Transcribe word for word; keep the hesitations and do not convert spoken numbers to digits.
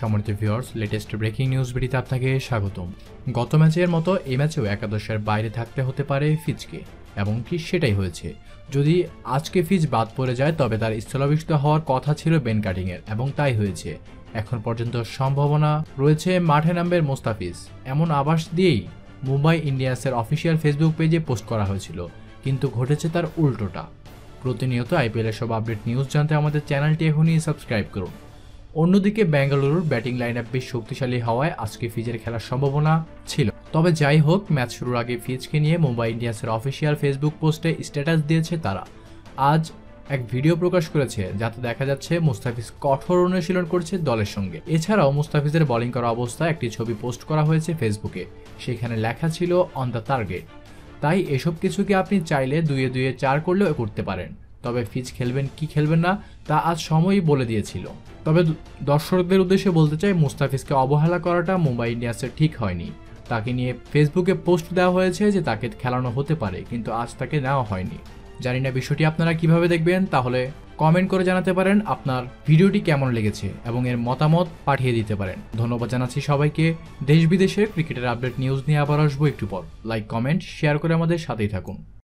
সম্মানিত viewers, latest breaking news ভিডিওতে আপনাকে স্বাগতম। গত ম্যাচের মতো এই ম্যাচেও একাদশের বাইরে থাকতে হতে পারে ফিজকে, এবং কি সেটাই হয়েছে। যদি আজকে ফিজ বাদ পড়ে যায় তবে তার স্থলাভিষিক্ত হওয়ার কথা ছিল বেন কাটিংয়ের, এবং তাই হয়েছে। এখন পর্যন্ত সম্ভাবনা রয়েছে মাঠে নামবেন মুস্তাফিজ, এমন আভাস দিয়েই মুম্বাই ইন্ডিয়ান্সের অফিসিয়াল ফেসবুক পেজে পোস্ট করা হয়েছিল, কিন্তু ঘটেছে তার উল্টোটা। প্রতিনিয়ত আইপিএলের সব আপডেট নিউজ জানতে আমাদের চ্যানেলটি এখনই সাবস্ক্রাইব করুন। অন্যদিকে বেঙ্গালুরুর ব্যাটিং লাইন আপ বেশ শক্তিশালী হওয়ায় আজকে ফিজের খেলার সম্ভাবনা ছিল। তবে যাই হোক, ম্যাচ শুরুর আগে ফিজকে নিয়ে মুম্বাই ইন্ডিয়ান্সের অফিসিয়াল ফেসবুক পোস্টে স্ট্যাটাস দিয়েছে তারা। আজ এক ভিডিও প্রকাশ করেছে যাতে দেখা যাচ্ছে মুস্তাফিজ কঠোর অনুশীলন করছে দলের সঙ্গে। এছাড়াও মুস্তাফিজের বোলিং করা অবস্থায় একটি ছবি পোস্ট করা হয়েছে ফেসবুকে, সেখানে লেখা ছিল অন দ্য টার্গেট। তাই এসব কিছুকে আপনি চাইলে দুয়ে দুয়ে চার করলেও করতে পারেন, তবে ফিজ খেলবেন কি খেলবেন না তা আজ সময়ই বলে দিয়েছিল। তবে দর্শকদের উদ্দেশ্যে বলতে চাই, মুস্তাফিজকে অবহেলা করাটা মুম্বাই ইন্ডিয়ান্সের ঠিক হয়নি। তাকে নিয়ে ফেসবুকে পোস্ট দেওয়া হয়েছে যে তাকে খেলানো হতে পারে, কিন্তু আজ তাকে নেওয়া হয়নি। জানি না বিষয়টি আপনারা কিভাবে দেখবেন, তাহলে কমেন্ট করে জানাতে পারেন আপনার ভিডিওটি কেমন লেগেছে এবং এর মতামত পাঠিয়ে দিতে পারেন। ধন্যবাদ জানাচ্ছি সবাইকে। দেশ বিদেশের ক্রিকেটের আপডেট নিউজ নিয়ে আবার আসবো একটু পর। লাইক, কমেন্ট, শেয়ার করে আমাদের সাথেই থাকুন।